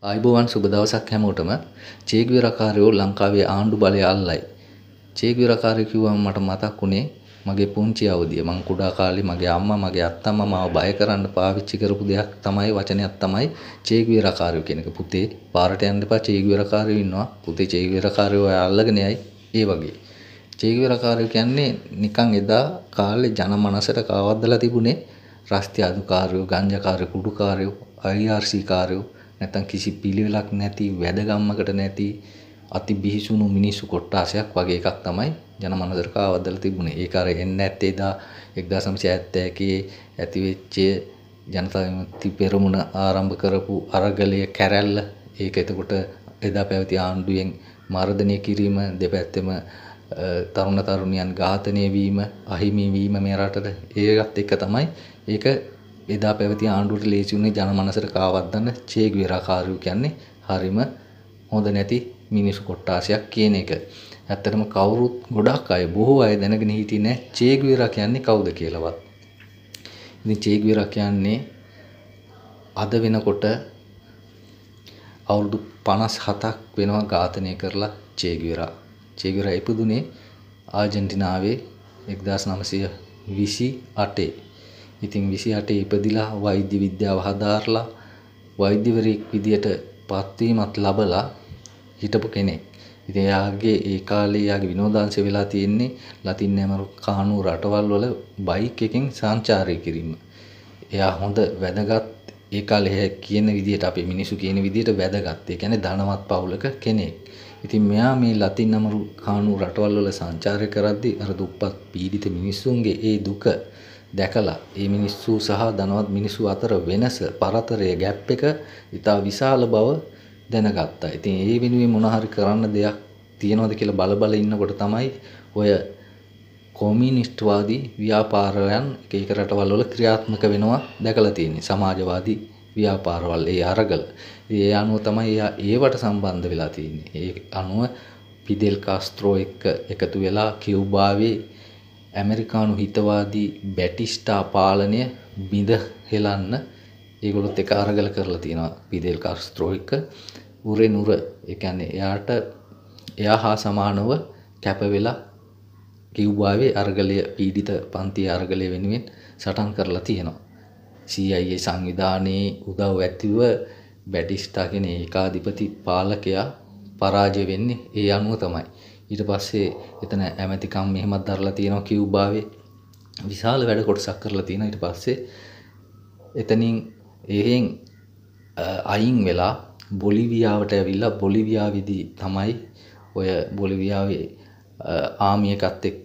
ආයිබෝවන් සුබ දවසක් හැමෝටම. චේ ගුවෙරකාරයෝ ලංකාවේ ආණ්ඩු බලය අල්ලයි. චේ ගුවෙරකාරයෝ කිව්වම මට මතක් වුණේ මගේ පුංචි අවදිය. මං කුඩා කාලේ මගේ අම්මා මගේ අත්තම්මා මාව බය කරන්න පාවිච්චි කරපු දෙයක් තමයි වචනයක් තමයි චේ ගුවෙරකාරයෝ කියන එක. පුතේ පාරට යන්න එපා, චේ ගුවෙරකාරයෝ ඉන්නවා. පුතේ චේ ගුවෙරකාරයෝ අල්ලගෙන යයි. ඒ වගේ. චේ ගුවෙරකාරයෝ කියන්නේ නිකන් එදා කාලේ ජනමනසට කවද්දලා තිබුණේ රස්ති අදුකාරයෝ, ගංජාකාරයෝ, කුඩුකාරයෝ, IRC කාරයෝ, නැත්නම් කිසි පිළිවෙලක් නැති වැදගම්මකට නැති අති බිහිසුණු මිනිස්සු කොට්ටාසයක් වගේ එකක් තමයි ජනමනසට කාවද්දලා තිබුණේ. ඒක අර එන්නේ නැත්තේ එදා 1971 ඇතිවෙච්ච ජනතා විමුක්ති පෙරමුණ ආරම්භ කරපු අරගලය කැරැල්ල. ඒක එතකොට එදා පැවති ආණ්ඩුවෙන් මර්ධනය කිරීම, දෙපැත්තෙම තරුණ තරුණියන් ඝාතනය වීම, අහිමි වීම මේ රටට. ඒකත් එක්ක තමයි ඒක එදා පැවති ආණ්ඩුවට ලේසි වුණේ ජනමනසට කාවද්දන්න චේ ගුවෙරකාරයෝ කියන්නේ හරිම හොඳ නැති මිනිස්සු කොට්ටාසයක් කියන එක. ඇත්තටම කවුරුත් ගොඩක් අය බොහෝ අය දැනගෙන හිටියේ නැහැ චේ ගුවෙරා කියන්නේ කවුද කියලාවත්. ඉතින් චේ ගුවෙරා කියන්නේ අද වෙනකොට අවුරුදු 57ක් වෙනවා ඝාතනය කරලා චේ ගුවෙරා. චේ ගුවෙරා ඉපදුනේ ආජන්ටිනාවේ 1928. ඉතින් 28 ඉපදිලා වෛද්‍ය විද්‍යාව හදාarලා වෛද්‍යවරයෙක් විදියට පත්වීමත් ලැබලා හිටපු කෙනෙක්. ඉතින් එයාගේ ඒ කාලේ එයාගේ විනෝදාංශය වෙලා තියෙන්නේ ලතින් ඇමරිකානු රටවල් වල බයික් එකෙන් සංචාරය කිරීම. එයා හොඳ වැදගත් ඒ කාලේ කියන විදියට අපේ මිනිස්සු කියන විදියට වැදගත්. ඒ කියන්නේ ධනවත් පවුලක කෙනෙක්. ඉතින් මෙයා මේ ලතින් ඇමරිකානු රටවල් වල සංචාරය කරද්දී අර දුප්පත් පීඩිත මිනිස්සුන්ගේ ඒ දුක දැකලා ඒ මිනිස්සු සහ ධනවත් මිනිස්සු අතර වෙනස, පරතරය, ગેප් එක ඉතා විශාල බව දැනගත්තා. ඉතින් ඒ වෙනුවෙන් මොන හරි කරන්න දෙයක් තියනවද කියලා බල ඉන්නකොට තමයි ඔය කොමියුනිස්ට්වාදී ව්‍යාපාරයන් එක රටවල් වල ක්‍රියාත්මක වෙනවා දැකලා තියෙන්නේ. සමාජවාදී ව්‍යාපාරවල ඒ අරගල. ඒ අනුව තමයි එයා ඒවට සම්බන්ධ වෙලා තියෙන්නේ. ඒ අනුව ෆිදෙල් කාස්ත්‍රෝ එක්ක එකතු වෙලා කියුබාවේ ඇමරිකානු හිතවාදී බැටිස්ටා පාලනය බිඳ හෙලන්න ඒගොල්ලොත් එක අරගල කරලා තියෙනවා. ෆිදෙල් කාස්ත්‍රෝ එක්ක උරෙන් උර, ඒ කියන්නේ එයා හා සමානව කැප වෙලා කියුබාවේ අරගලය, පීඩිත පන්ති අරගලය වෙනුවෙන් සටන් කරලා තියෙනවා. CIA සංවිධානයේ උදව් ඇතිව බැටිස්ටා කියන ඒකාධිපති පාලකයා පරාජය වෙන්නේ ඒ අනුව තමයි. ඊට පස්සේ එතන ඇමතිකම් මෙහෙමත් දරලා තියෙනවා කියුබාවේ. විශාල වැඩ කොටසක් කරලා තියෙනවා. ඊට පස්සේ එතනින් එහෙන් අයින් වෙලා බොලිවියාවට ඇවිල්ලා බොලිවියාවේදී තමයි ඔය බොලිවියාවේ ආමි එකත් එක්ක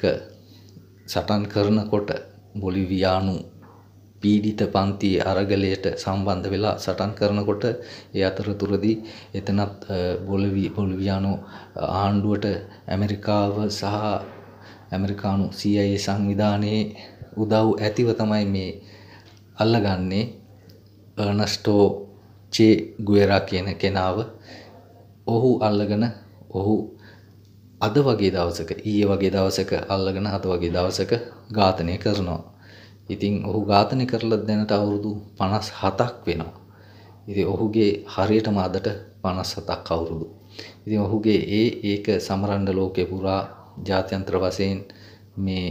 සටන් කරනකොට බොලිවියානු පීඩිත පන්ති අරගලයට සම්බන්ධ වෙලා සටන් කරනකොට ඒ අතරතුරදී එතනත් බොලිවියානු ආණ්ඩුවට ඇමරිකාව සහ ඇමරිකානු CIA සංවිධානයේ උදව් ඇතිව තමයි මේ අල්ලගන්නේ අර්නස්ටෝ චේ ගුවෙරා කියන කෙනාව. ඔහු අල්ලගෙන ඔහු අද වගේ දවසක, ඊයේ වගේ දවසක අල්ලගෙන අද වගේ දවසක ඝාතනය කරනවා. ඉතින් ඔහු ඝාතනය කරලා දැනට අවුරුදු 57ක් වෙනවා. ඉතින් ඔහුගේ හරියටම අදට 57ක් අවුරුදු. ඉතින් ඔහුගේ ඒක සමරන්න ලෝකේ පුරා ජාත්‍යන්තර වශයෙන් මේ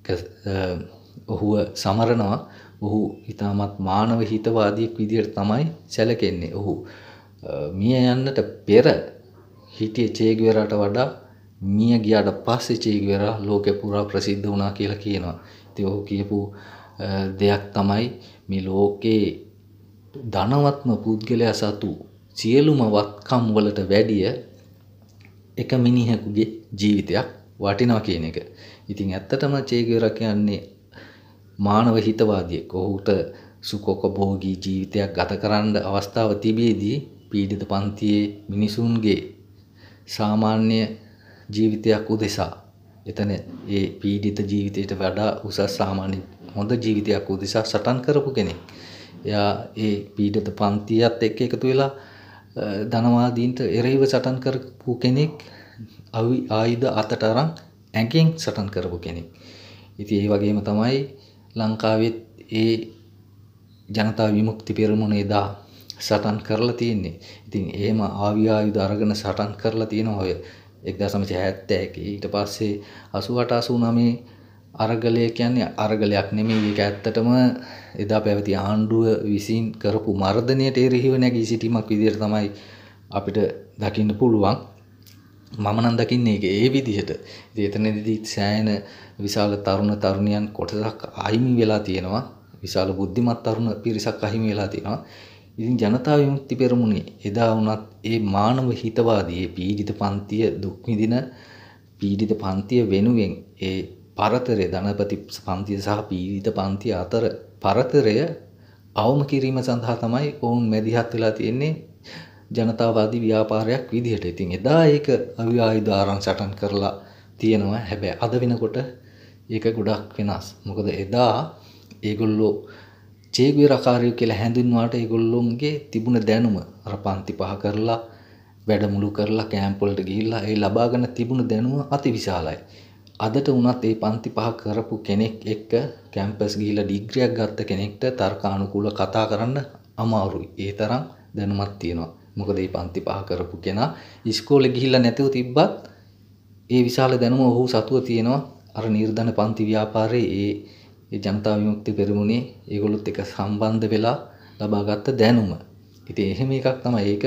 ඔහුව සමරනවා. ඔහු ඊටමත් මානව හිතවාදියෙක් විදියට තමයි සැලකෙන්නේ. ඔහු මිය යන්නට පෙර හිටිය චේ ගුවෙරාට වඩා මිය ගියාට පස්සේ චේ ගුවෙරා ලෝකේ පුරා ප්‍රසිද්ධ වුණා කියලා කියනවා. ඉතින් ඔහු කියපු දෙයක් තමයි මේ ලෝකේ ධනවත්ම පුද්ගලයා සතු සියලුම වත්කම් වලට වැඩිය එක මිනිහෙකුගේ ජීවිතයක් වටිනවා කියන එක. ඉතින් ඇත්තටම චේ ගුවෙරා කියන්නේ මානව හිතවාදියෙක්. ඔහුට සුඛෝපභෝගී ජීවිතයක් ගත කරන්න අවස්ථාව තිබෙදී පීඩිත පන්තියේ මිනිසුන්ගේ සාමාන්‍ය ජීවිතයක් උදෙසා, එතන ඒ පීඩිත ජීවිතයට වඩා උසස් සාමාන්‍ය හොඳ ජීවිතයක් උදෙසා සටන් කරපු කෙනෙක්. එයා ඒ පීඩිත පන්තියත් එක්ක එකතු වෙලා ධනවාදීන්ට එරෙහිව සටන් කරපු කෙනෙක්. ආයුධ අතට අරන් ඇඟෙන් සටන් කරපු කෙනෙක්. ඉතින් ඒ වගේම තමයි ලංකාවෙත් ඒ ජනතා විමුක්ති පෙරමුණ එදා සටන් කරලා තියෙන්නේ. ඉතින් එහෙම ආයුධ අරගෙන සටන් කරලා තියෙනවා ඔය 1971 ඊට පස්සේ 88 89 අරගලය කියන්නේ අරගලයක් නෙමෙයි. ඒක ඇත්තටම එදා පැවති ආණ්ඩුව විසින් කරපු මර්ධනයට එරෙහිව නැගී සිටීමක් විදිහට තමයි අපිට දකින්න පුළුවන්. මම නම් දකින්නේ ඒක ඒ විදිහට. ඉතින් එතනදී සෑහෙන විශාල තරුණ තරුණියන් කොටසක් අහිමි වෙලා තියෙනවා. විශාල බුද්ධිමත් තරුණ පිරිසක් අහිමි වෙලා තියෙනවා. ඉතින් ජනතා විමුක්ති පෙරමුණේ එදා වුණත් ඒ මානව හිතවාදී පීඩිත පන්තිය දුක් විඳින පීඩිත පන්තිය වෙනුවෙන් ඒ පරතරය ධනපති පන්තිය සහ පීඩිත පන්තිය අතර පරතරය අවම කිරීම සඳහා තමයි ඔවුන් මැදිහත් වෙලා තියෙන්නේ ජනතාවාදී ව්‍යාපාරයක් විදිහට. ඉතින් එදා ඒක ආයුධ ආරං සටන් කරලා තියෙනවා. හැබැයි අද වෙනකොට ඒක ගොඩක් වෙනස්. මොකද එදා ඒගොල්ලෝ චේ ගුවෙරාකාරයෝ කියලා හැඳින්වුවාට ඒගොල්ලොන්ගේ තිබුණ දැනුම අර පන්ති පහ කරලා වැඩමුළු කරලා කැම්ප් වලට ගිහිල්ලා ඒ ලබාගෙන තිබුණ දැනුම අතිවිශාලයි. අදට වුණත් ඒ පන්ති පහ කරපු කෙනෙක් එක්ක කැම්පස් ගිහිල්ලා ඩිග්‍රියක් ගත්ත කෙනෙක්ට තර්කානුකූල කතා කරන්න අමාරුයි. ඒ තරම් දැනුමක් තියෙනවා. මොකද මේ පන්ති පහ කරපු කෙනා ඉස්කෝලේ ගිහිල්ලා නැතුව තිබ්බත් ඒ විශාල දැනුම ඔහු සතුව තියෙනවා. අර නිර්ධන පන්ති ව්‍යාපාරයේ ඒ ජනතා විමුක්ති පෙරමුණේ ඒගොල්ලොත් එක්ක සම්බන්ධ වෙලා ලබාගත්ත දැනුම. ඉතින් එහෙම එකක් තමයි. ඒක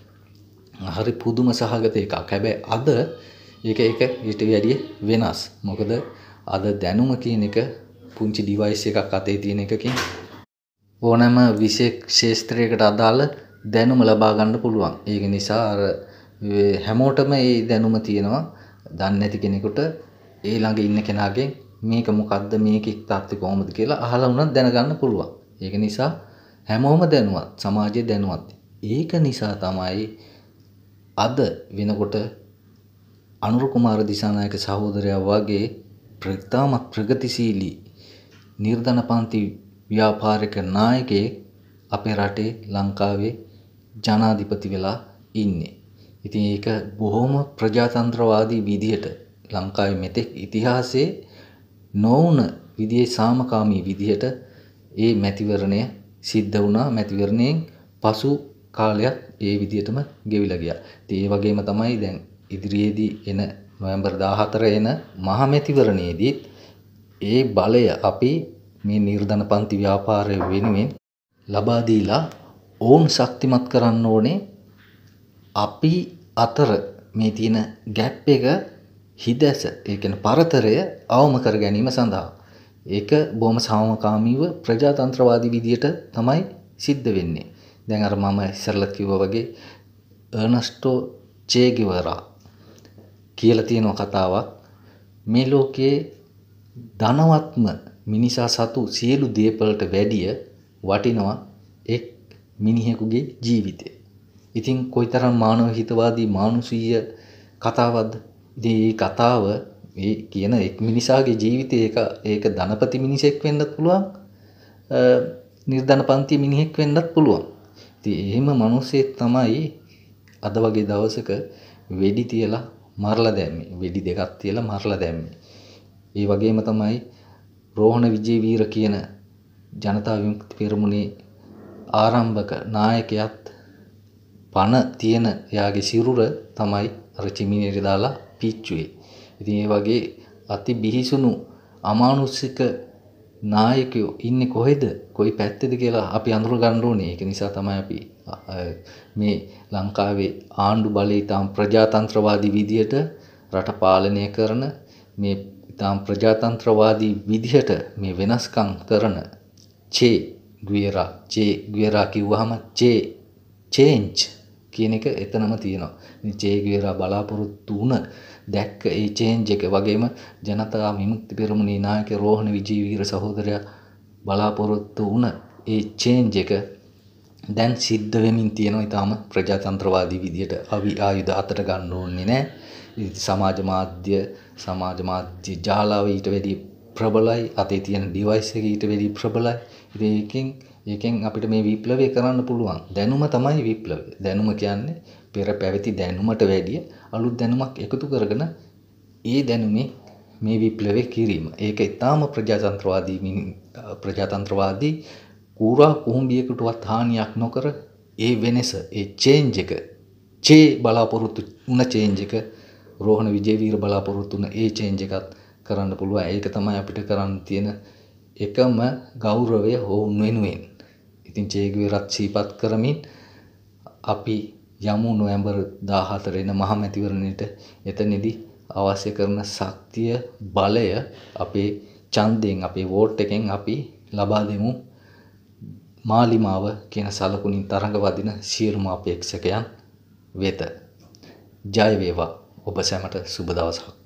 හරි පුදුම සහගත එකක්. හැබැයි අද ඒක ඊට වැඩිය වෙනස්. මොකද අද දැනුම කියන එක පුංචි ඩිවයිස් එකක් අතේ තියෙන එකකින් ඕනෑම විශේෂ ක්ෂේත්‍රයකට අදාළ දැනුම ලබා ගන්න පුළුවන්. ඒක නිසා අර හැමෝටම මේ දැනුම තියෙනවා. දන්නේ නැති කෙනෙකුට ඒ ළඟ ඉන්න කෙනාගෙන් මේක මොකද්ද මේකේ තත්ත්වය කොහොමද කියලා අහලා වුණත් දැනගන්න පුළුවන්. ඒක නිසා හැමෝම දැනුවත්, සමාජයේ දැනුවත්. ඒක නිසා තමයි අද වෙනකොට අනුර කුමාර දිසානායක සහෝදරයා වගේ ප්‍රගතාමත් ප්‍රගතිශීලී නිර්ධන පන්ති ව්‍යාපාරික නායකයෙක් අපේ රටේ ලංකාවේ ජනාධිපති වෙලා ඉන්නේ. ඉතින් ඒක බොහොම ප්‍රජාතන්ත්‍රවාදී විදියට ලංකාවේ මෙතෙක් ඉතිහාසයේ නොවුන විදිහේ සාමකාමී විදිහට ඒ මැතිවරණය සිද්ධ වුණා. මැතිවරණයෙන් පසු කාලයක් ඒ විදිහටම ගෙවිලා ගියා. ඉතින් ඒ වගේම තමයි දැන් ඉදිරියේදී එන නොවැම්බර් 14 එන මහ මැතිවරණයේදීත් ඒ බලය අපි මේ නිර්ධන පන්ති ව්‍යාපාරය වෙනුවෙන් ලබා දීලා ඕන් ශක්තිමත් කරන්න ඕනේ. අපි අතර මේ තියෙන ગેප් එක හිදැස ඒ කියන්නේ පරතරය අවම කර ගැනීම සඳහා ඒක බොහොම සාමකාමීව ප්‍රජාතන්ත්‍රවාදී විදියට තමයි සිද්ධ වෙන්නේ. දැන් අර මම ඉස්සරලා කිව්වා වගේ අර්නස්ටෝ චේ ගෙවරා කියලා තියෙන කතාවක්. මේ ලෝකයේ ධනවත්ම මිනිසා සතු සියලු දේපලට වැඩිය වටිනවා එක් මිනිහෙකුගේ ජීවිතය. ඉතින් කොයිතරම් මානව හිතවාදී මානුෂීය කතාවක්ද. ඉතින් මේ කතාව මේ කියන එක් මිනිසාගේ ජීවිතය ඒක ධනපති මිනිසෙක් වෙන්නත් පුළුවන්, නිර්ධන පන්ති මිනිහෙක් වෙන්නත් පුළුවන්. ඉතින් එහෙම මිනිස්සෙක් තමයි අද වගේ දවසක වෙඩි තියලා මරලා දැම්මේ. වෙඩි දෙකක් තියලා මරලා දැම්මේ. ඒ වගේම තමයි රෝහණ විජේවීර කියන ජනතා විමුක්ති පෙරමුණේ ආරම්භක නායකයාත් පණ තියෙන එයාගේ සිරුර තමයි අර චිමිනේට දාලා පිච්චුවේ. ඉතින් ඒ වගේ අති බිහිසුණු අමානුෂික නායකයෝ ඉන්නේ කොහෙද, කොයි පැත්තේද කියලා අපි අඳුර ගන්න ඕනේ. ඒක නිසා තමයි අපි මේ ලංකාවේ ආණ්ඩු බලය ඊටාම් ප්‍රජාතන්ත්‍රවාදී විදියට රට පාලනය කරන මේ ඊටාම් ප්‍රජාතන්ත්‍රවාදී විදියට මේ වෙනස්කම් කරන චේ ගුවෙරා කිව්වහම චේන්ජ් කියන එක එතනම තියෙනවා. ඉතින් චේ ගුවෙරා බලාපොරොත්තු වුණ දැක්ක ඒ චේන්ජ් එක වගේම ජනතා විමුක්ති පෙරමුණේ නායක රෝහණ විජේවීර සහෝදරයා බලාපොරොත්තු වුණ ඒ චේන්ජ් එක දැන් සිද්ධ වෙමින් තියෙනවා. ඊටාම ප්‍රජාතන්ත්‍රවාදී විදියට ආයුධ අතට ගන්න ඕනේ නැහැ. සමාජ මාධ්‍ය ජාලාව ඊට වැඩි ප්‍රබලයි. අතේ තියෙන ඩිවයිස් එක ඊට වැඩි ප්‍රබලයි. ඉතින් ඒකෙන් අපිට මේ විප්ලවය කරන්න පුළුවන්. දැනුම තමයි විප්ලවය. දැනුම කියන්නේ පෙර පැවති දැනුමට වැඩිය අලුත් දැනුමක් එකතු කරගෙන ඒ දැනුමේ මේ විප්ලවය කිරීම. ඒක ඊටාම ප්‍රජාතන්ත්‍රවාදී කූරා කුහුඹියකටවත් හානියක් නොකර ඒ වෙනස, ඒ චේන්ජ් එක, චේ බලාපොරොත්තු වුණ චේන්ජ් එක, රෝහණ විජේවීර බලාපොරොත්තු වුණ ඒ චේන්ජ් එකත් කරන්න පුළුවන්. ඒක තමයි අපිට කරන්න තියෙන එකම ගෞරවය ඔවුන් වෙනුවෙන්. ඉතින් චේ ගුවෙරත් සිහිපත් කරමින් අපි යමු නොවැම්බර් 14 වෙන මහමැතිවරණයට. එතනදී අවශ්‍ය කරන ශක්තිය, බලය අපේ ඡන්දයෙන්, අපේ වෝට් එකෙන් අපි ලබා දෙමු. මාලිමාව කියන සලකුණින් තරඟ වදින සියලුම අපේක්ෂකයන් වෙත. ජය වේවා ඔබ සැමට. සුබ දවසක්.